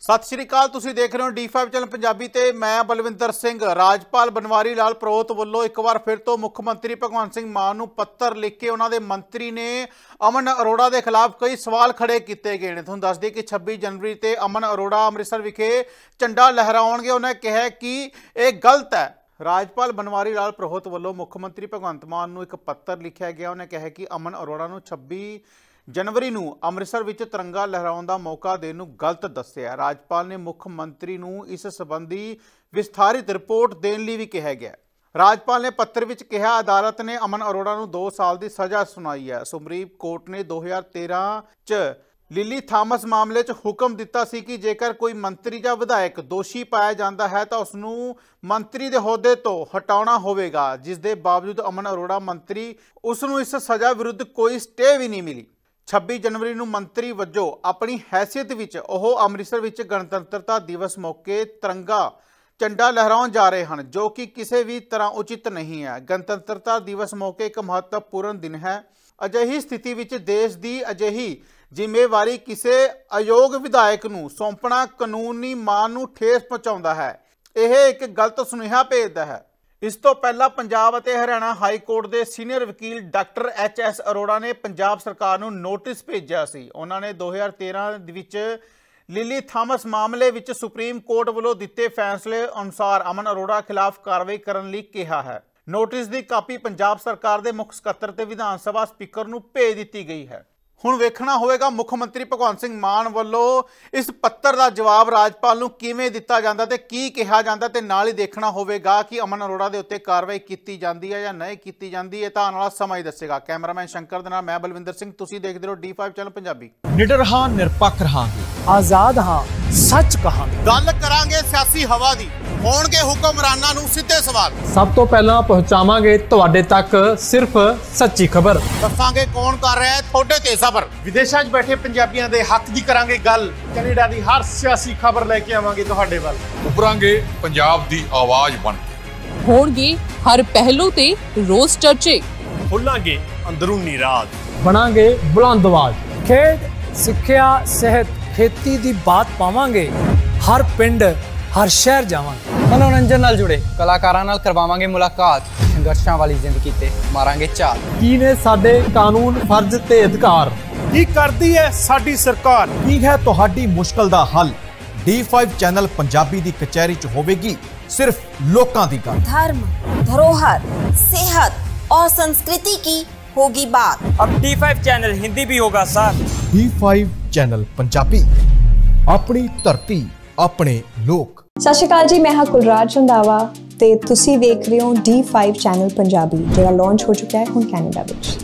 सत श्री अकाल, तुसीं देख रहे हो D5 चैनल पंजाबी ते मैं बलविंदर सिंह। राजपाल बनवारी लाल भरोत ਵੱਲੋਂ एक बार फिर तो मुख मंत्री भगवंत सिंह मान नूं पत्र लिख के उन्होंने मंत्री ने अमन अरोड़ा के खिलाफ कई सवाल खड़े किए गए हैं। तुहानूं दस दें कि 26 जनवरी ते अमन अरोड़ा अमृतसर विखे झंडा लहराउणगे। उन्हें कहा कि यह गलत है। राजपाल बनवारी लाल भरोत ਵੱਲੋਂ मुख मंत्री भगवंत मान नूं एक पत्र लिखा गया। उन्हें कहा कि अमन अरोड़ा नूं 26 जनवरी नूं अमृतसर विच तिरंगा लहराउण दा मौका देण नूं गलत दस्सिया। राजपाल ने मुख मंत्री नूं इस संबंधी विस्तारित रिपोर्ट देण लई भी कहा गया। राजपाल ने पत्र विच कहा, अदालत ने अमन अरोड़ा नूं 2 साल की सज़ा सुनाई है। सुप्रीम कोर्ट ने 2013 च लिली थामस मामले च हुक्म दिता सी कि जेकर कोई मंत्री या विधायक दोषी पाया जाता है तो उसनूं मंत्री के अहुदे तो हटाउणा होवेगा, जिस दे बावजूद अमन अरोड़ा मंत्री उसनूं इस सज़ा विरुद्ध कोई स्टे भी नहीं मिली। 26 जनवरी नूं मंत्री वजों अपनी हैसियत विच ओह अमृतसर विच गणतंत्रता दिवस मौके तिरंगा झंडा लहराउण जा रहे हैं, जो कि किसी भी तरह उचित नहीं है। गणतंत्रता दिवस मौके एक महत्वपूर्ण दिन है। अजिही स्थिति विच देश की अजिही जिम्मेवारी किसी अयोग विधायक नूं सौंपना कानूनी मान नूं ठेस पहुंचाउंदा है। यह एक गलत सुनेहा भेजदा है। इस तो पहला पंजाब और हरियाणा हाई कोर्ट के सीनियर वकील डॉक्टर HS अरोड़ा ने पंजाब सरकार नूं नोटिस भेजा सी। उन्होंने 2013 विच लिली थामस मामले विच सुप्रीम कोर्ट वालों दिते फैसले अनुसार अमन अरोड़ा खिलाफ कार्रवाई करने लई कहा है। नोटिस की कापी पंजाब सरकार के मुख सकत्तर ते विधान सभा स्पीकर नूं भेज दी गई है। हुण वेखना होवेगा मुख मंत्री भगवंत सिंह मान वालों इस पत्र का जवाब राजपाल नूं किवें दिता जांदा ते की कहा जांदा ते नाल ही देखना होवेगा कि अमन अरोड़ा दे उत्ते कार्रवाई की जाती है या नहीं की जाती है। तो आने वाला समा ही दसेगा। कैमरामैन शंकर दे नाल मैं बलविंदर सिंह, तुसीं देखदे रहो D5 चैनल पंजाबी। निडर हां, निरपक्ष रहांगे, आजाद हां, सच कहांगे। गल करांगे सियासी हवा दी, होणगे हुक्मरानां नूं सीधे सवाल। सब तो पहला पहुंचावांगे तुहाडे तक सिर्फ सच्ची खबर। दसांगे कौन कर रहा है थोड़े ते सबर। विदेशों च बैठे पंजाबियों के हक की करांगे गल। कनेडा की हर सियासी खबर लेके आवांगे तुहाडे वल। उभरांगे पंजाब दी आवाज बन के। होणगे हर पहलू ते रोज चर्चे। खोलांगे अंदरूनी राज। बनांगे बुलंद आवाज। खेड, सिक्ख्या, सेहत, खेती दी बात पावांगे। हर पिंड, हर शहर जावांगे। मनोरंजन नाल जुड़े कलाकारां नाल करवावांगे मुलाकात। संघर्षां वाली जिंदगी ते मारांगे चाल। की ने साडे कानून, फर्ज ते अधिकार। की करदी है साडी सरकार। की है तुहाडी मुश्किल दा हल। D5 चैनल पंजाबी दी कचहरी च होवेगी सिर्फ लोकां दी गल। धर्म, धरोहर, सेहत और संस्कृति की होगी बात। अब D5 चैनल हिंदी भी होगा सर। D5 चैनल पंजाबी, अपनी धरती अपने लोक। सत श्री अकाल जी, मैं हाँ कुलराज रंधावा ते तुसी देख रहे हो D5 चैनल पंजाबी, जो लॉन्च हो चुका है हुण कैनेडा विच।